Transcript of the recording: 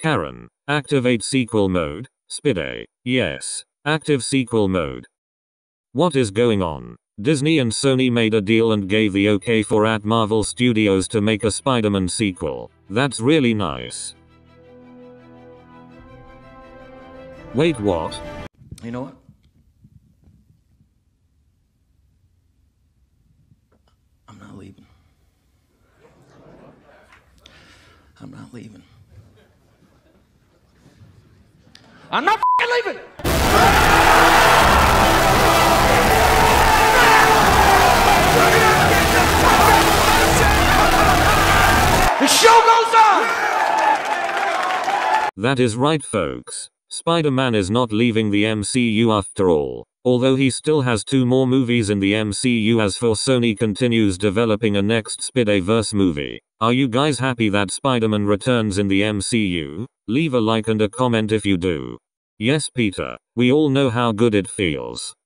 Karen, activate sequel mode. Spidey, yes, active sequel mode. What is going on? Disney and Sony made a deal and gave the okay for at Marvel Studios to make a Spider-Man sequel. That's really nice. Wait, what? You know what? I'm not leaving. I'm not leaving. I'm not leaving! The show goes on! That is right, folks. Spider-Man is not leaving the MCU after all. Although he still has 2 more movies in the MCU as for Sony continues developing a next Spideyverse movie. Are you guys happy that Spider-Man returns in the MCU? Leave a like and a comment if you do. Yes, Peter, we all know how good it feels.